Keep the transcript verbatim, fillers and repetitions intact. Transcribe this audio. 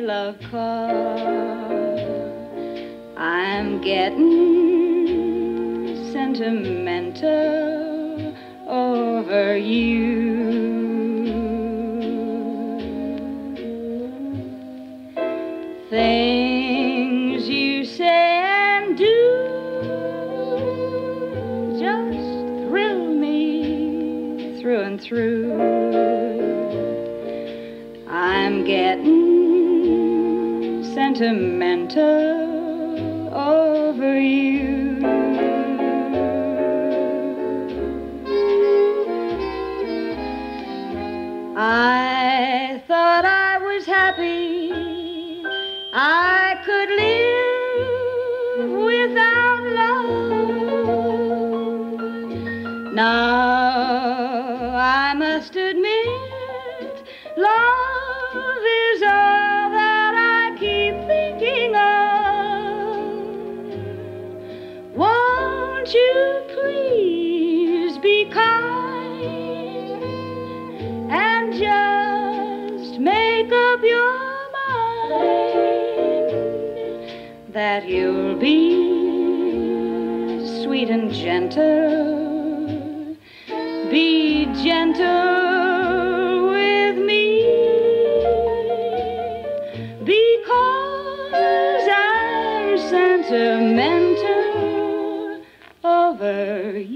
love car. I'm getting sentimental over you. Things you say and do just thrill me through and through. I'm getting sentimental over you. I thought I was happy, I could live without love. Now I must admit, love is all that I keep thinking of. Won't you please be kind and just make up your that you'll be sweet and gentle, be gentle with me, because I'm sentimental over you.